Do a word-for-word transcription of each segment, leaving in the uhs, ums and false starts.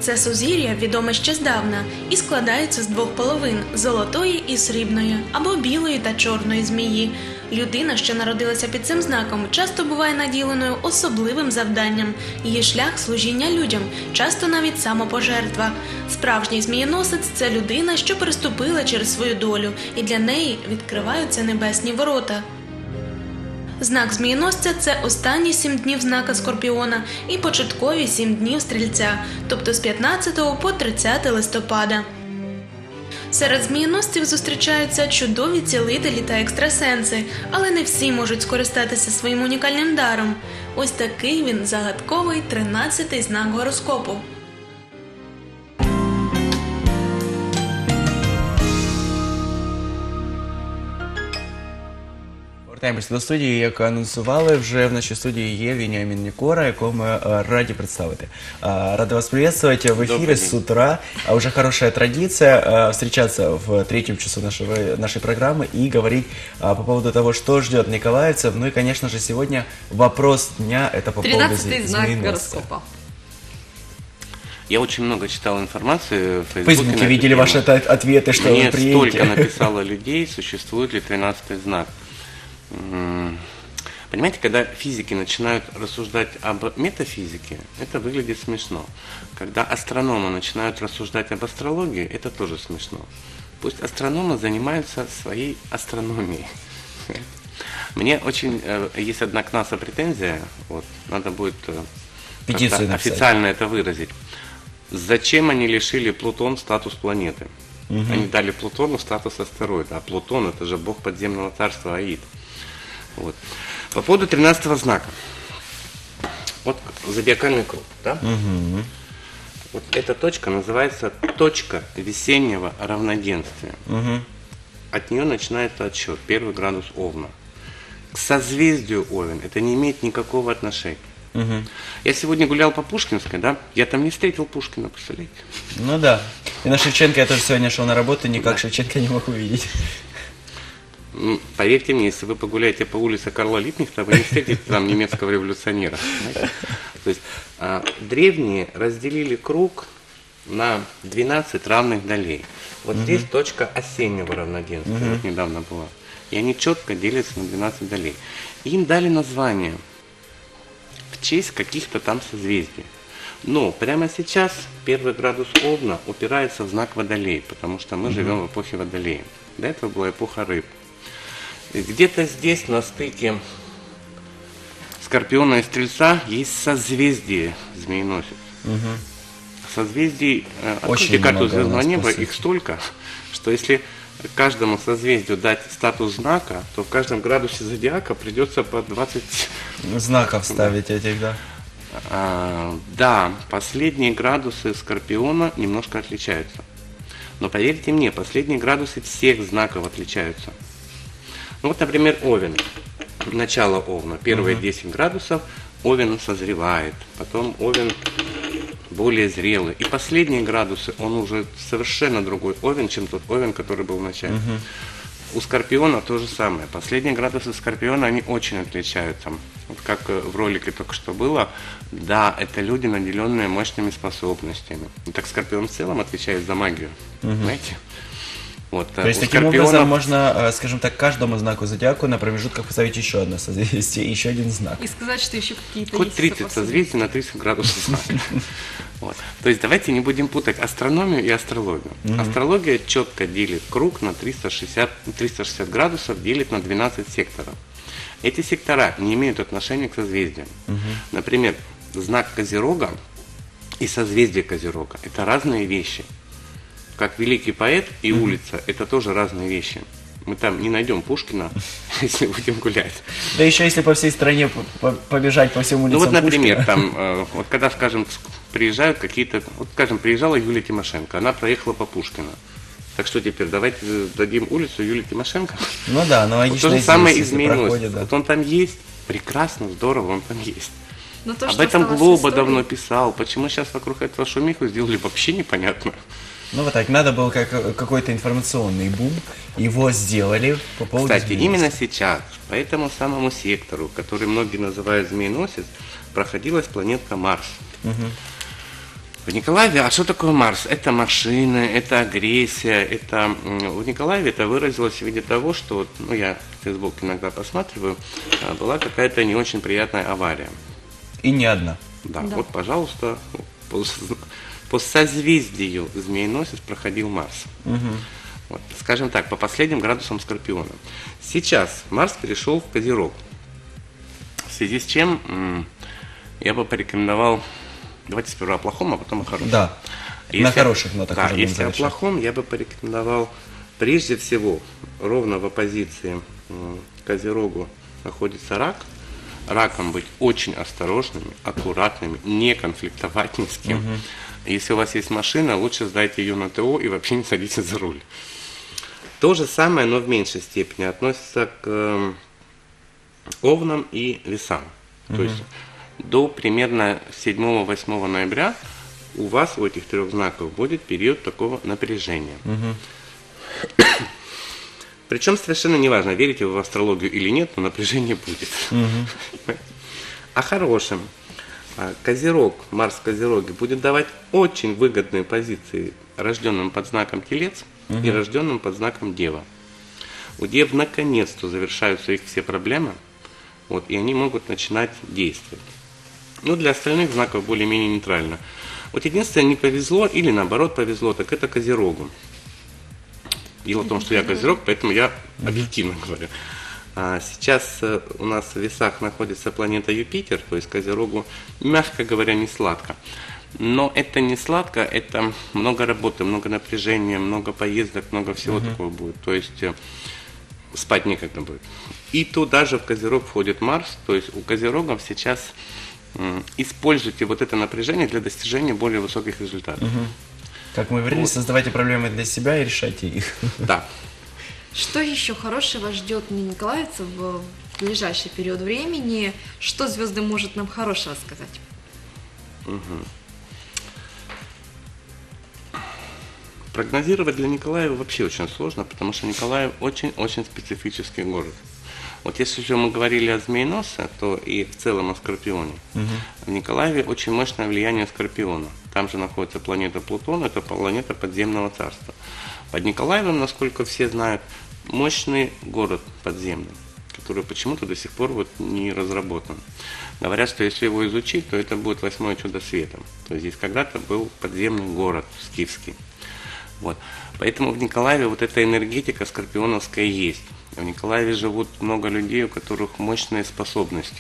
Це сузір'я відоме ще здавна і складається з двох половин – золотої і срібної, або білої та чорної змії. Людина, що народилася під цим знаком, часто буває наділеною особливим завданням. Її шлях – служіння людям, часто навіть самопожертва. Справжній змієносець – це людина, що переступила через свою долю, і для неї відкриваються небесні ворота. Знак змієносця – це останні сім днів знака Скорпіона і початкові сім днів Стрільця, тобто з п'ятнадцятого по тридцяте листопада. Серед змієносців зустрічаються чудові цілителі та екстрасенси, але не всі можуть скористатися своїм унікальним даром. Ось такий він загадковий тринадцятий знак гороскопу. Повертаємося до студії, як анонсували, вже в нашій студії є Веніамін Нікора, якого ми раді представити. Рада вас приветствовать в эфире с утра. Уже хорошая традиция встречаться в третьем часу нашего, нашей программы и говорить по поводу того, что ждет николаевцев. Ну и, конечно же, сегодня вопрос дня – это по поводу тринадцатый знак гороскопа. Я очень много читал информации в Фейсбуке. В Фейсбуке видели ваши ответы, что Мне вы приедете. Мне столько написало людей, существует ли тринадцатый знак. Понимаете, когда физики начинают рассуждать об метафизике, это выглядит смешно. Когда астрономы начинают рассуждать об астрологии, это тоже смешно. Пусть астрономы занимаются своей астрономией. Мне очень есть одна к НАСА претензия, вот, надо будет официально это выразить. Зачем они лишили Плутон статус планеты? Угу. Они дали Плутону статус астероида, а Плутон это же бог подземного царства Аид. Вот. По поводу тринадцатого знака. Вот зодиакальный круг, да? Угу. Вот эта точка называется точка весеннего равноденствия. Угу. От нее начинается отсчет, первый градус Овна. К созвездию Овен это не имеет никакого отношения. Угу. Я сегодня гулял по Пушкинской, да? Я там не встретил Пушкина, представляете? Ну да. И на Шевченко я тоже сегодня шел на работу, никак да. Шевченко не мог увидеть. Поверьте мне, если вы погуляете по улице Карла Липкнехта, вы не встретите там немецкого революционера. Знаете? То есть а, древние разделили круг на двенадцать равных долей. Вот угу. здесь точка осеннего равноденствия, угу. вот недавно была. И они четко делятся на двенадцать долей. Им дали название в честь каких-то там созвездий. Но прямо сейчас первый градус Овна упирается в знак Водолей, потому что мы угу. живем в эпохе Водолея. До этого была эпоха Рыб. Где-то здесь, на стыке Скорпиона и Стрельца, есть созвездие Змееносец. Угу. Созвездий, откройте карту звездного неба, их столько, что если каждому созвездию дать статус знака, то в каждом градусе зодиака придется по двадцать знаков ставить этих, да? А, да, последние градусы Скорпиона немножко отличаются. Но поверьте мне, последние градусы всех знаков отличаются. Ну вот, например, Овен. Начало Овна. Первые десять градусов Овен созревает. Потом Овен более зрелый. И последние градусы, он уже совершенно другой Овен, чем тот Овен, который был в начале. Uh-huh. У Скорпиона то же самое. Последние градусы Скорпиона, они очень отличаются. Вот как в ролике только что было, да, это люди, наделенные мощными способностями. И так Скорпион в целом отвечает за магию. Uh-huh. Знаете? Вот, то есть таким Скорпиона... образом можно, скажем так, каждому знаку зодиаку на промежутках поставить еще одно созвездие, еще один знак. И сказать, что еще какие-то хоть тридцать созвездий на тридцать градусов знака. Вот. То есть давайте не будем путать астрономию и астрологию. Mm-hmm. Астрология четко делит круг на триста шестьдесят, триста шестьдесят градусов, делит на двенадцать секторов. Эти сектора не имеют отношения к созвездиям. Mm-hmm. Например, знак Козерога и созвездие Козерога – это разные вещи. Как великий поэт и mm-hmm. улица – это тоже разные вещи. Мы там не найдем Пушкина, если будем гулять. Да еще если по всей стране побежать по всем улицам. Ну вот, например, там, э, вот когда, скажем, приезжают какие-то, вот, скажем, приезжала Юлия Тимошенко, она проехала по Пушкину. Так что теперь, давайте дадим улицу Юлии Тимошенко. Ну да, но вот то же самое изменилось. Да. Вот он там есть, прекрасно, здорово, он там есть. Но то, Об этом Глоба давно писал. Почему сейчас вокруг этого шумиху сделали, вообще непонятно. Ну вот так, надо был как, какой-то информационный бум, его сделали по поводу Кстати, именно сейчас, по этому самому сектору, который многие называют Змееносец, проходилась планетка Марс. Угу. В Николаеве, а что такое Марс? Это машины, это агрессия, это... м, В Николаеве это выразилось в виде того, что, вот, ну, я Facebook иногда посматриваю, а, была какая-то не очень приятная авария. И не одна. Да, Да. вот, пожалуйста, по, с- по созвездию Змееносец проходил Марс. Вот, скажем так, по последним градусам Скорпиона. Сейчас Марс перешел в Козерог. В связи с чем м, я бы порекомендовал, давайте сперва о плохом, а потом о хорошем. Да. На хороших нотах Да, уже будем если о завершать. плохом, я бы порекомендовал прежде всего ровно в оппозиции м, к Козерогу находится Рак. Раком быть очень осторожными, аккуратными, не конфликтовать ни с кем. Если у вас есть машина, лучше сдайте ее на ТО и вообще не садитесь за руль. То же самое, но в меньшей степени относится к э, Овнам и Весам. То есть до примерно седьмого-восьмого ноября у вас, у этих трех знаков, будет период такого напряжения. Причем совершенно неважно, верите вы в астрологию или нет, но напряжение будет. О хорошем. А, Козерог, Марс в Козероге будет давать очень выгодные позиции рожденным под знаком Телец и рожденным под знаком Дева. У Дев наконец-то завершаются их все проблемы, вот, и они могут начинать действовать. Ну, для остальных знаков более-менее нейтрально. Вот единственное, не повезло, или наоборот повезло, так это Козерогу. Дело в том, что я Козерог, поэтому я объективно говорю. А сейчас э, у нас в Весах находится планета Юпитер, то есть Козерогу, мягко говоря, не сладко. Но это не сладко, это много работы, много напряжения, много поездок, много всего такого будет. То есть э, спать некогда будет. И туда же в Козерог входит Марс, то есть у Козерогов сейчас м, используйте вот это напряжение для достижения более высоких результатов. Как мы говорили, создавайте проблемы для себя и решайте их. Да. Что еще хорошего ждет николаевцев в ближайший период времени? Что звезды может нам хорошего сказать? Прогнозировать для Николаева вообще очень сложно, потому что Николаев очень-очень специфический город. Вот если же мы говорили о Змееносце, то и в целом о Скорпионе. В Николаеве очень мощное влияние Скорпиона. Там же находится планета Плутон, это планета подземного царства. Под Николаевым, насколько все знают, мощный город подземный, который почему-то до сих пор вот не разработан. Говорят, что если его изучить, то это будет восьмое чудо света. То есть здесь когда-то был подземный город скифский. Вот. Поэтому в Николаеве вот эта энергетика скорпионовская есть. В Николаеве живут много людей, у которых мощные способности.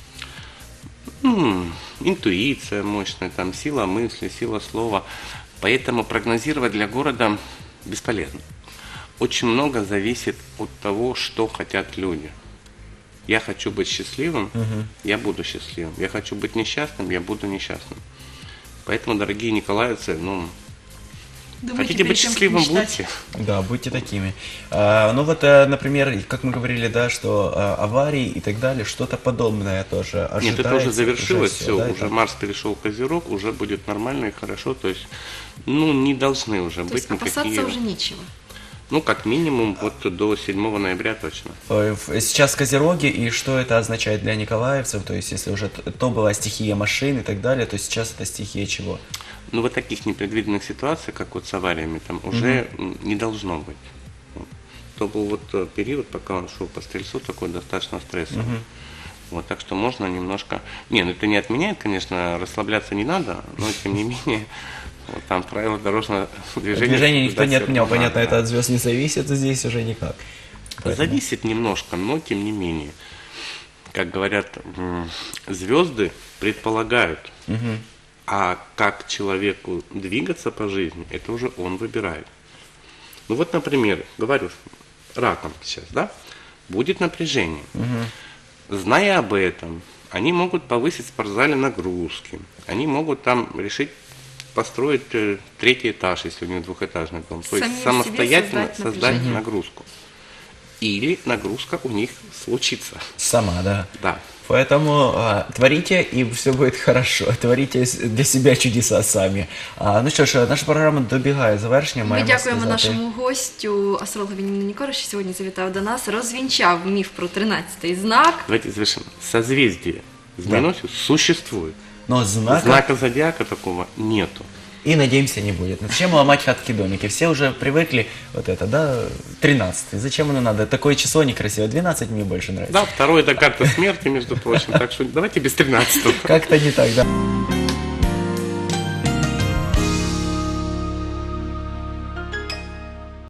М-м, интуиция мощная, там, сила мысли, сила слова. Поэтому прогнозировать для города бесполезно. Очень много зависит от того, что хотят люди. Я хочу быть счастливым, я буду счастливым. Я хочу быть несчастным, я буду несчастным. Поэтому, дорогие николаевцы, ну, Думайте, хотите быть перед тем, как счастливым, мечтать. будьте. Да, будьте такими. А, ну вот, э, например, как мы говорили, да, что э, аварии и так далее, что-то подобное тоже ожидается. Нет, это уже завершилось, все, да, уже это- Марс перешел в Козерог, уже будет нормально и хорошо, то есть, ну, не должны уже То быть есть опасаться никакие, уже нечего. ну, как минимум, вот до седьмого ноября точно. Э, в- Сейчас Козероги, и что это означает для николаевцев? То есть, если уже т- то была стихия машин и так далее, то сейчас это стихия чего? Ну, вот таких непредвиденных ситуаций, как вот с авариями, там уже м, не должно быть. Вот. То был вот э, период, пока он шел по Стрельцу, такой достаточно стрессовый. Вот, так что можно немножко... Не, ну это не отменяет, конечно, расслабляться не надо, но тем не менее, вот там правила дорожного движения... Движение никто не соблюдать отменял, всё равно понятно, надо, это да. от звезд не зависит, здесь уже никак. Поэтому- Зависит немножко, но тем не менее. Как говорят, м, звезды предполагают, а как человеку двигаться по жизни, это уже он выбирает. Ну вот, например, говорю, раком сейчас, да, будет напряжение. Зная об этом, они могут повысить в спортзале нагрузки, они могут там решить построить э, третий этаж, если у них двухэтажный дом, то есть Самим себе самостоятельно создать создать напряжение. нагрузку. Или нагрузка у них случится. Сама, да. Да. Поэтому а, творите, и все будет хорошо. Творите с- для себя чудеса самі. А, ну що ж, наша програма добігає завершення. Ми маємо дякуємо сказати. нашому гостю, астрологові Ніні Нікору, що сьогодні завітав до нас, розвінчав міф про тринадцятий знак. Давайте завершим. Созвездие Змееносец существует. но знака... Знака зодиака такого нету. И, надеемся, не будет. Но зачем ломать хатки-домики? Все уже привыкли, вот это, да, тринадцатый. Зачем оно надо? Такое число некрасивое. двенадцать мне больше нравится. Да, второе это карта смерти, между прочим. Так что давайте без тринадцатого. Как-то не так, да.